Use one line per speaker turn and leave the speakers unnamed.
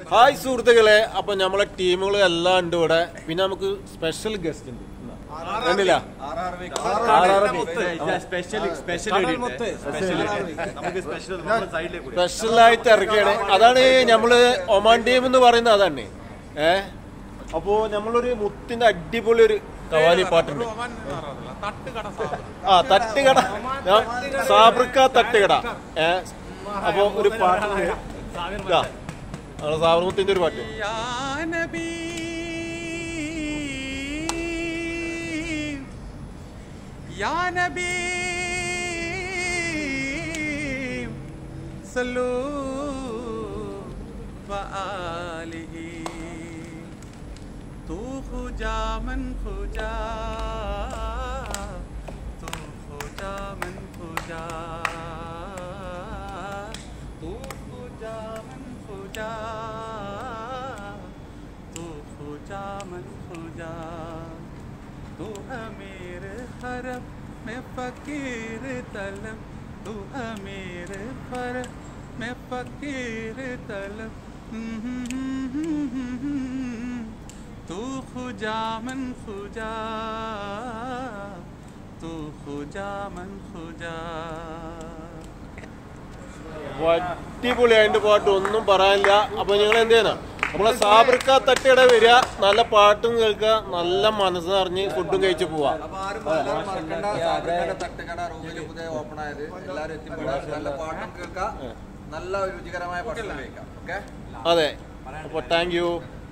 Hi സുഹൃത്തുക്കളെ, അപ്പൊ നമ്മളെ ടീമുകൾ എല്ലാം ഉണ്ട് ഇവിടെ. പിന്നെ നമുക്ക് സ്പെഷ്യൽ ഗസ്റ്റ് ഉണ്ട്. കണ്ടില്ല, സ്പെഷ്യലായിട്ട് ഇറക്കിയാണ്. അതാണ് നമ്മള് ഒമാൻ ടീം എന്ന് പറയുന്നത്. അതാണ് അപ്പോ നമ്മളൊരു മുത്തിന്റെ അടിപൊളി ഒരു കവാലി പാട്ടുണ്ട്. തട്ടുകട, സാബ്രിക്ക തട്ടുകട. അപ്പൊ ഒരു പാട്ടുണ്ട്, സാബർമുത്തിന്റെ ഒരു പാട്ട്.
या नबी सल्लू व आलिही तू खुजा मन खुजा तू खुजा मन खुजा तू खुजा मन खुजा तू खुजा मन खुजा तू अमीर हरम में फकीर तलब तू अमीर हरम में फकीर तलब तू खुजा मन खुजा तू खुजा मन खुजा.
അടിപൊളി. അതിന്റെ പാട്ട് ഒന്നും പറയാനില്ല. അപ്പൊ നിങ്ങൾ എന്ത് ചെയ്യുന്ന നമ്മളെ സാബ്രിക്ക തട്ടുകട വരിക, നല്ല പാട്ടും കേൾക്കുക, നല്ല മനസ്സ് നിറഞ്ഞ് ഫുഡും കഴിച്ച് പോവാ. അതെ, അപ്പൊ താങ്ക് യു.